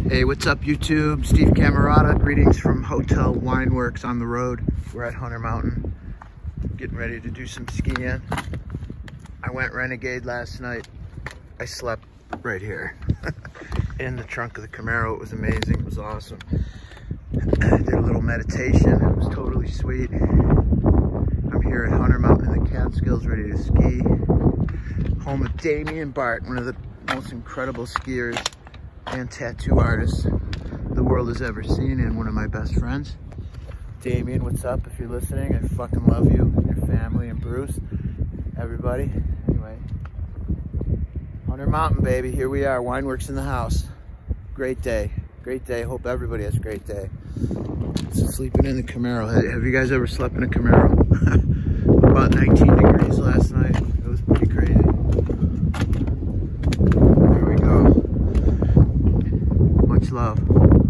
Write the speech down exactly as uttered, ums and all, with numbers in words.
Hey, what's up YouTube? Steve Camerata, greetings from Hotel WINEWORKZ on the road. We're at Hunter Mountain, getting ready to do some skiing. I went Renegade last night. I slept right here in the trunk of the Camaro. It was amazing, it was awesome. I did a little meditation, it was totally sweet. I'm here at Hunter Mountain in the Catskills, ready to ski. Home of Damian Bart, one of the most incredible skiers and tattoo artists the world has ever seen, and one of my best friends. Damian, what's up? If you're listening, I fucking love you, and your family, and Bruce, everybody. Anyway, Hunter Mountain, baby, here we are, WINEWORKZ in the house. Great day, great day. Hope everybody has a great day. So sleeping in the Camaro. Have you guys ever slept in a Camaro? About nineteen degrees last night. It was pretty crazy. There we go. Much love.